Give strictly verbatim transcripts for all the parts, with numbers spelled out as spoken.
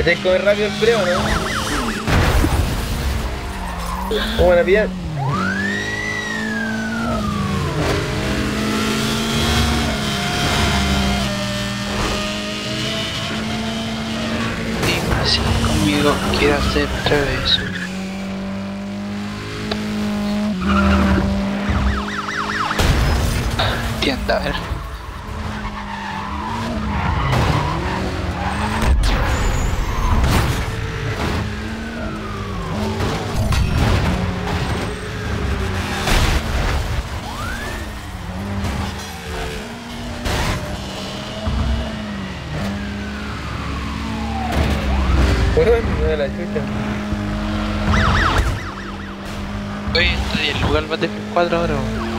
¿Este es comer rápido el preo, no? ¿Cómo van a pillar? Dime si conmigo quiere hacer travesura. Entienda, a ver. Bueno, me da la chucha. Oye, estoy en el lugar Battlefield cuatro ahora.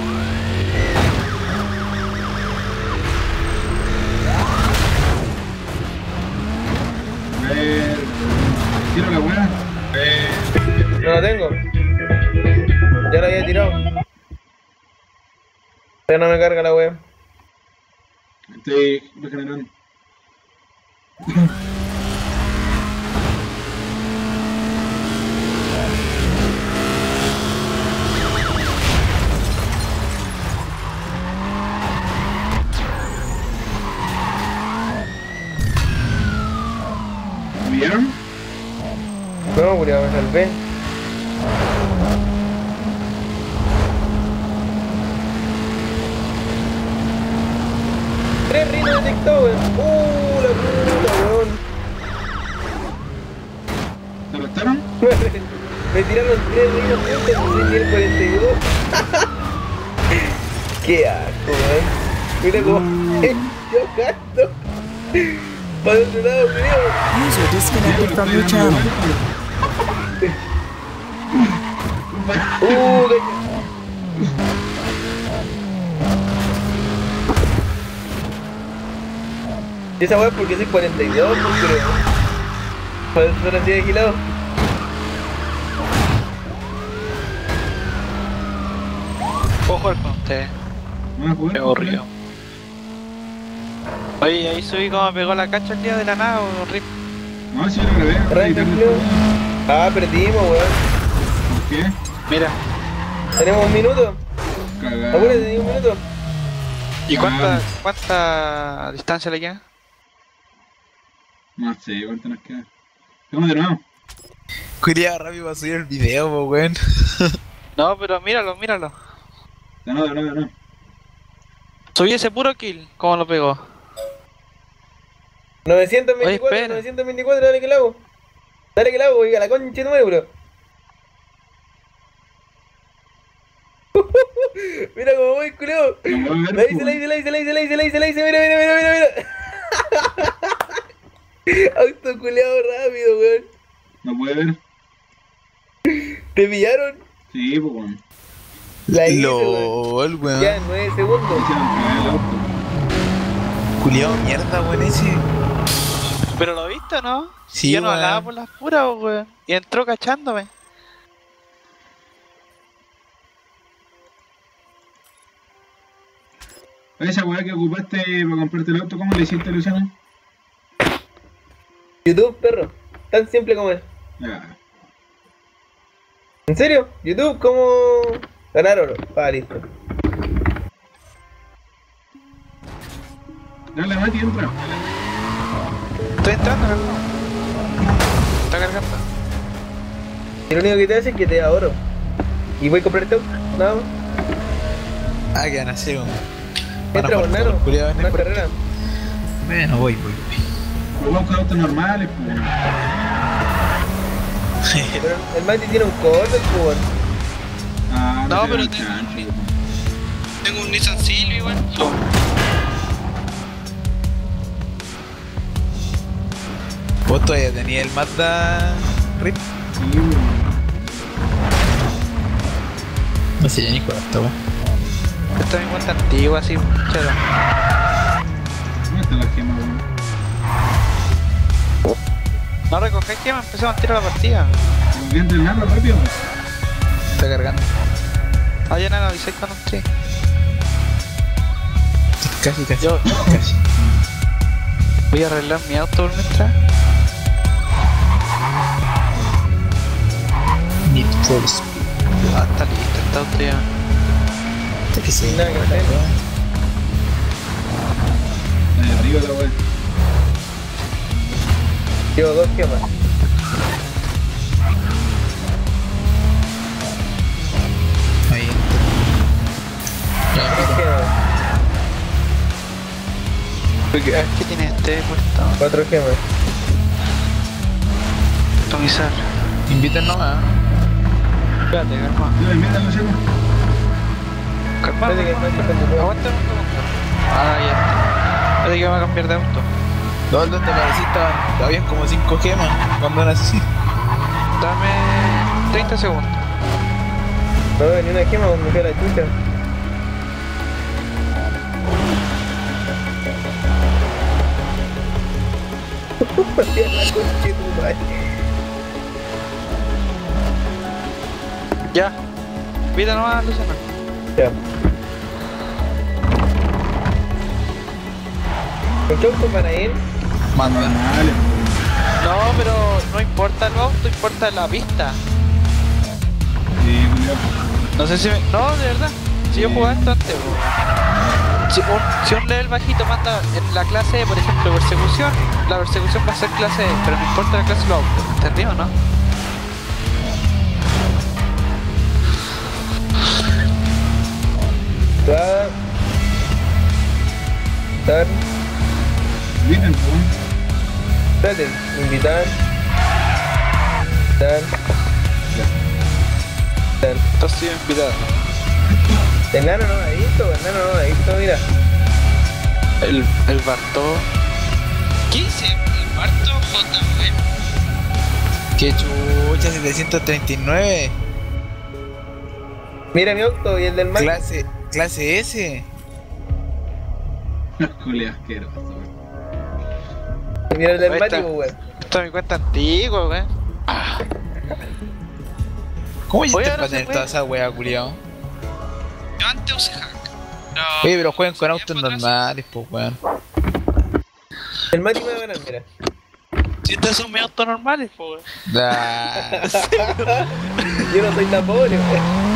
Eh, tiro la weá. Eh, No la tengo. Ya la había tirado. Ya no me carga la wea. estoy regenerando. ¿Me vieron? No, culiao, me salvé. Tres rinos detectados, weón. Uh, la puta, weón. ¿Te arrestaron? Me tiraron tres rinos juntos y soy el cuarenta y dos. Qué asco, weón. Mira cómo yo gasto. Para el otro lado, creo. User disconnected from your channel. Uh, cacha. ¿Y esa weá es porque soy cuarenta y dos? No creo. Para eso son así de vigilado. Puedo jugar con ustedes. ¿No me jugué? Me aburrido. Oye, ahí subí como me pegó la cacha el día de la nada, o rip. No, si yo lo grabé. Arranca, editarlo creo. todo. Ah, perdimos, weón. ¿Por qué? Mira. Tenemos un minuto. Cagado. Apúrate, tenemos un minuto. ¿Y cuánta, Ah. cuánta distancia le queda? No sé, cuánto nos queda. Vamos de nuevo. Cuidado rápido para subir el video, po, weón. No, pero míralo, míralo. De nuevo, de nuevo, de nuevo. Subí ese puro kill, ¿cómo lo pegó? novecientos Oye, veinticuatro, espera. novecientos veinticuatro, dale que la hago. Dale que la hago, oiga, la concha de tu madre, bro. Mira cómo voy, culeo. No puedo ver, La hice, pues. la hice, la hice, la hice, la hice, la hice, la hice, mira, mira, mira, mira, mira. Auto culeado rápido, weón. No puede ver. ¿Te pillaron? Sí, pues bueno. La hice, weón. LOL, Ya, weón. en nueve segundos. Hicieron cagar el auto. Culiao mierda, weón, ese. ¿Pero lo viste o no? Sí, Yo no weón. hablaba por las puras, weón. Y entró cachándome. Esa weá que ocupaste para comprarte el auto, ¿cómo le hiciste, Luciano? YouTube, perro. Tan simple como es. Ya. ¿En serio? YouTube, ¿cómo ganar oro? Ah, listo. Dale, Mati, entra. Estoy entrando, ¿no? Está cargando. Y lo único que te hace es que te da oro. Y voy a comprarte auto, nada más. Ah, que van a hacer un. Van a Entra, jugar Bornero. fútbol, culiao, en el Una cuarto. carrera. Bueno, voy, voy, voy. Jugamos con autos normales, pues. Pero el Mati tiene un corte, el fútbol. Ah, No, te pero dan tengo- chancho, pues. Tengo un Nissan Silvio igual. Vos todavía tenías el Mazda Rip. Sí, pues. No sé, ya ni juego esta weón. Esta es mi cuenta antigua, así, chero. ¿Dónde está la gema, weón? No recogáis que me empezamos a tirar la partida. Voy a entrenarlo rápido. Está cargando. Ah, ya nada, avisáis cuando entré. Casi, casi. Yo- Casi. Voy a arreglar mi auto por mientras. Full speed. Ah, está listo esta auto ya. Hasta que se Nada que hacer. De arriba la weá. Llevo dos gemas. Ahí. Tres Ya, gemas. ¿Qué tiene este puesto? Cuatro gemas. Customizar. inviten nomás. Espérate, calma. No, mira, no sé. Calma. Espérate que no se preocupe. Aguanta un segundo. Ah, ya está. Espérate que va a cambiar de auto. No, donde parecía estaban, habían como cinco gemas cuando eran así. Dame treinta segundos. No veo ni una gema cuando me fui a la chucha. Hostia, la concha de tu madre. Ya. Vida nomás, Luciano. Ya. ¿Con qué auto van a ir? Manda. Vale. No, pero no importa el auto, importa la pista. Sí, culiao. No sé si me... No, de verdad. Si yo jugaba esto antes, bro. Si un, si un level bajito manda en la clase de, por ejemplo, persecución, la persecución va a ser clase E, pero no importa la clase de los autos, ¿entendí o no? Va. Dar. Miren, po. Espérate, invitar. Dar. Dar. Entonces sí, invitado. El nano no me ha visto, el nano no me ha visto, mira. El, el Bartó. ¿Qué dice? El Bartó J, güey. Que chucha, setecientos treinta y nueve. Mira mi auto y el del Mac. Clase, clase S. Culiao asqueroso, weón. Y mira el del Ahí Mati, está. pues, weón. Esta es mi cuenta antigua, güey. ¿Cómo hiciste Oye, para ahora se tener puede. toda esa wea, culiao? Yo antes usé hack. No. Oye, pero jueguen con autos normales, pues weón. El Mati me va a ganar, mira. Si estos son mis autos normales, pues. Da. Yo no soy tan pobre, weón.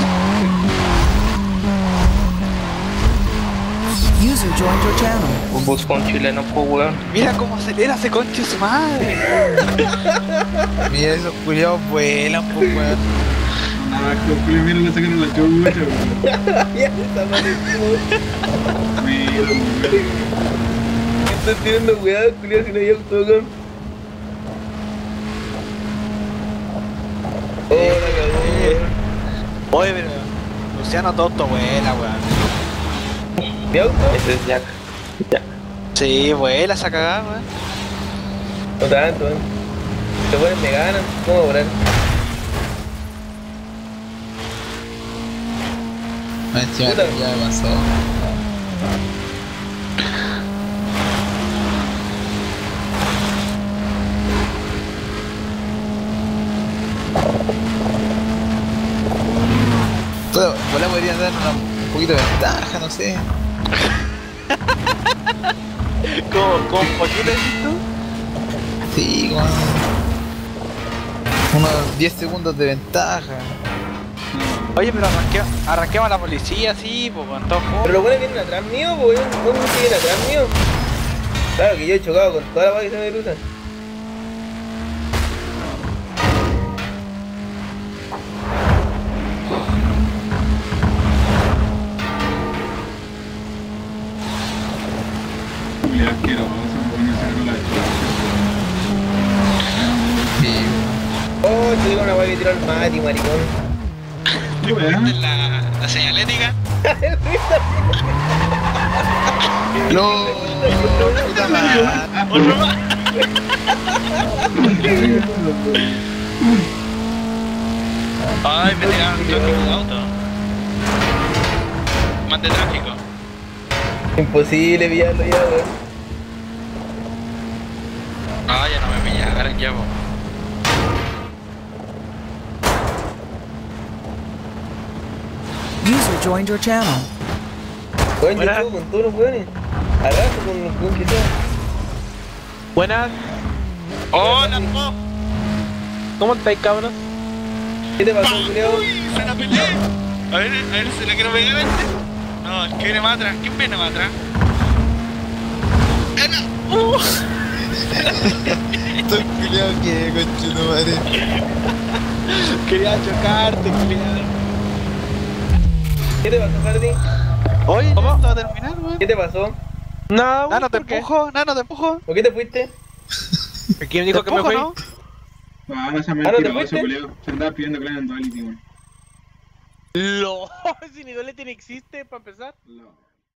User joined your channel. Un buscón chileno, pues weón. Mira cómo acelera ese conche su madre. Mira, esos culiados vuelan, pues weón. Ah, que culiao, mira, le sacaron la chucha, weón. Ya desaparecimos. Mira, weón. Estoy teniendo cuidado, culiao, si no hay auto, weón. Oh, la cagó, weón. Oye, pero Luciano todo auto vuela, weón. ¿Mi auto? Ese es Jack. Ya. Sí, vuela esa cagada, weón. No tanto, weón. Los weones me ganan, ¿cómo cobrar? Más encima Puta. ya me pasó. Pero, igual podrían dar una, un poquito de ventaja, no sé. ¿Cómo, cómo, por qué le dices tú? Sí, como unos diez segundos de ventaja. Oye, pero arranquemos, arranquemos a la policía, sí, pues con todos juntos. Pero los buenos vienen atrás mío, pues, weón. ¿Cómo que vienen atrás mío? Claro que yo he chocado con toda la weá que se me cruza. Culiao asqueroso, weón, le sacaron la chucha. Sí, Oh, te digo una weá que tiró el Mati, maricón. ¿Qué weón? La, la señalética. no, puta madre. Otro más. Ay, me tiraron un choque con el auto. Más de tráfico. Imposible pillarlo ya, weón. Ah, ya no me pillaron, ya, po. User joined your channel. Weón, yo Buena. juego con todos los weones. Arraso con con que sea. Buenas. Hola, po. ¿Cómo estáis, cabrón? ¿Qué te pasó, culiao? ¡Uy! ¡Se la peleé! A ver, a ver, ¿se la quiero pegar a este? No, el que viene más atrás. ¿Quién viene más atrás? ¡Era! ¡Uh! Estoy culiao que conchudo madre. Quería chocarte, culiao. ¿Qué te pasó, Hardy? Oye, ¿cómo? ¿Va a terminar, weón? ¿Qué te pasó? No, Nano, te empujo, Nano, te empujo. ¿Por qué te fuiste? ¿Quién dijo que me fui? Ah, no seas ¿te mentiroso, fuiste? culeo. Se andaba pidiendo clan en Duality, weón. LOL, si ni Duality ni existe, para empezar. No.